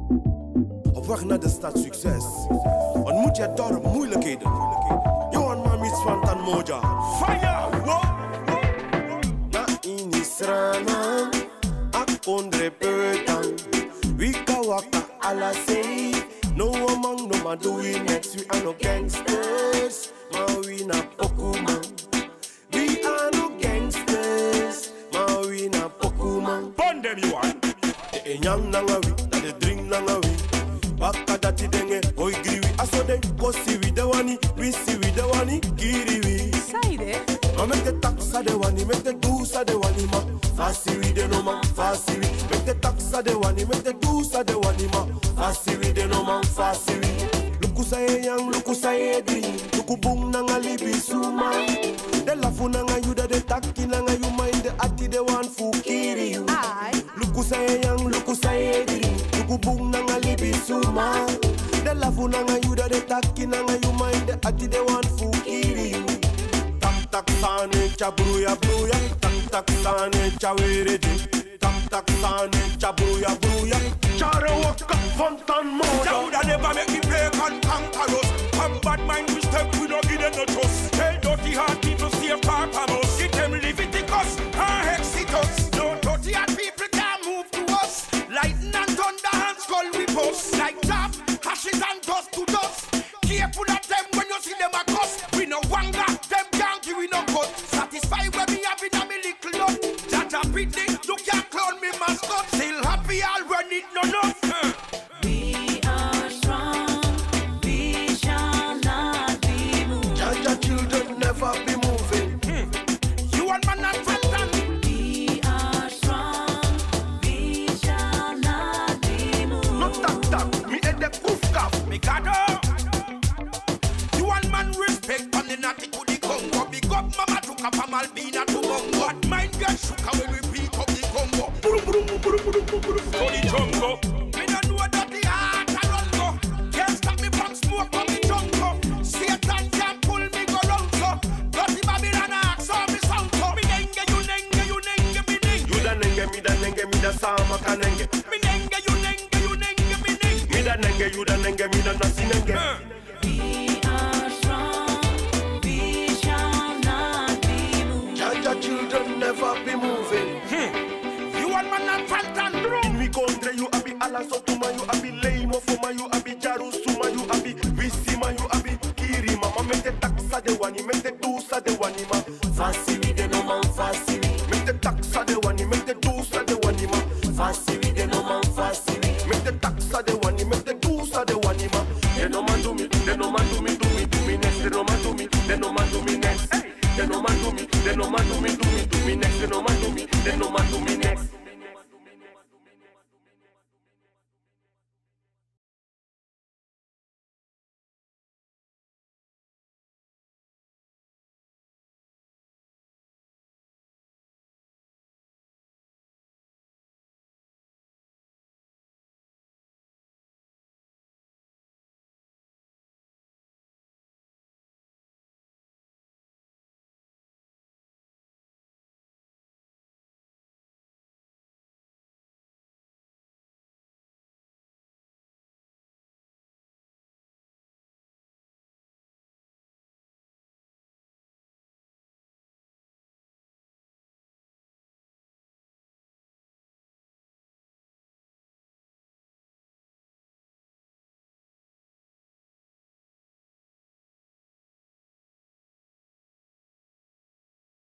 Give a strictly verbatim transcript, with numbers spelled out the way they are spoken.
Op weg naar de stad succes. Ontmoet je door moeilijkheden. Johan Mamis van Tan Moja. Fire! Na inisrana, akondre petan. Wika waka ala say. No among no ma do we next. We are no gangsters, ma we na Pokemon. We are no gangsters, ma we na Pokemon. Burn them you want. De enyang nanga we, da de drink nanga we. Baka dati denge, oi griwi. Aso de kosi we de wani, we si we de wani, kiri we. Saide. Ma make the taxa de wani, make the dusa de wani ma. Fasi we de no ma, fasi we. Make the taxa de wani, make the dusa de wani ma. Fasi we de no ma, fasi we. Luku saye yang, luku saye di. Luku bung nanga libi suma. De lafu nanga you da de taki nanga you mind the ati de wan fu kiri you. Aye. Luku saye yang, luku saye di. Luku bung nanga libi suma. De lafu nanga you da de taki nanga you mind the ati de wan fu kiri you. Tak tak sane cha bruya bruya. Tak tak sane cha weredi. Tak tak sane cha bruya bruya. Chare waka Fontan Moja. That woulda never make me break and conquer us. Come bad mind we step, we no give them no trust. Tell dirty heart people stay far from us. Give them Leviticus and Exodus. No dirty heart people can't move to us. Lightning and thunder and skull we post. Like chaff, ashes and dust to dust. Careful of them when you see them a cuss. We no wanga, them can't give we no cut. Satisfy when me have in a me little lot. Jaja pity, you can't clown me mascot. Still happy I'll run it no no. We are strong, we shall not be moved. Jaja children never be moving. You want man and Fontan. We are strong, we shall not be moved. No tak tak, me head the kuf kaf. Me gado. You want man respect on the natty to the Congo. Big up mama took up a Malbina to Bongo. What mind get shook when we pick up the Congo. Brum brum brum brum brum brum. To the jungle. Me don't know that the heart a run go. Can't stop me from smoke on the jungle. Satan can't pull me go round so. Dirty Babylon ask how me sound so. Me nenge you nenge you nenge me nenge. You da nenge, me da nenge, me da sama ka nenge. Me nenge you nenge you nenge me nenge. Me da nenge, you da nenge, me da nasi nenge. We are strong, we shall not be moved. Jaja children never be moving. You want man and Fontan. In we country you abi ala sotuma, you abi leimo fuma, you abi jaru suma, you abi wisima, you abi kiri mama. Make the taxa de wani, make the dusa de wani ma. Fasi we de no man, fasi we. Make the taxa de wani, make the dusa de wani ma. Fasi we de no man, fasi we. Make the taxa de wani, make the